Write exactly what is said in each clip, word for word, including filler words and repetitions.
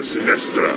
Sinistra!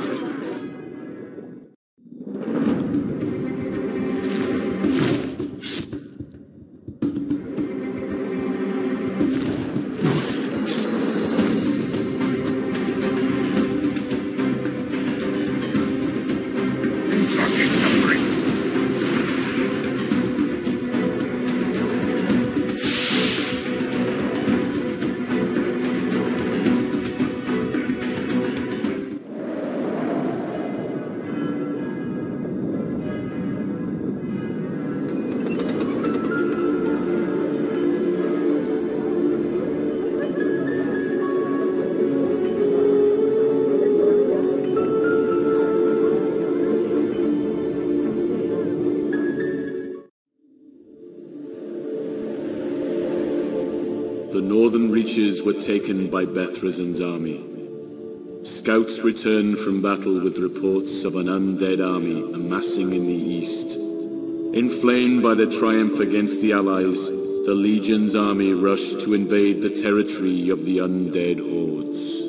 The northern reaches were taken by Bethrezen's army. Scouts returned from battle with reports of an undead army amassing in the east. Inflamed by the triumph against the Allies, the Legion's army rushed to invade the territory of the undead hordes.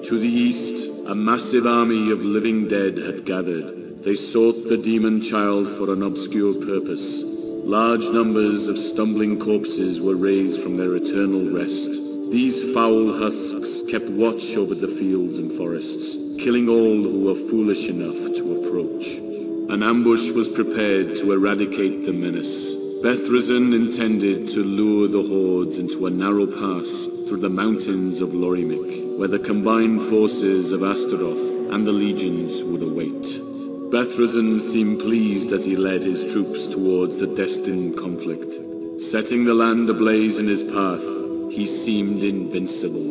To the east, a massive army of living dead had gathered. They sought the demon child for an obscure purpose. Large numbers of stumbling corpses were raised from their eternal rest. These foul husks kept watch over the fields and forests, killing all who were foolish enough to approach. An ambush was prepared to eradicate the menace. Bethrezen intended to lure the hordes into a narrow pass through the mountains of Lorimic, where the combined forces of Astaroth and the legions would await. Bethrezen seemed pleased as he led his troops towards the destined conflict. Setting the land ablaze in his path, he seemed invincible.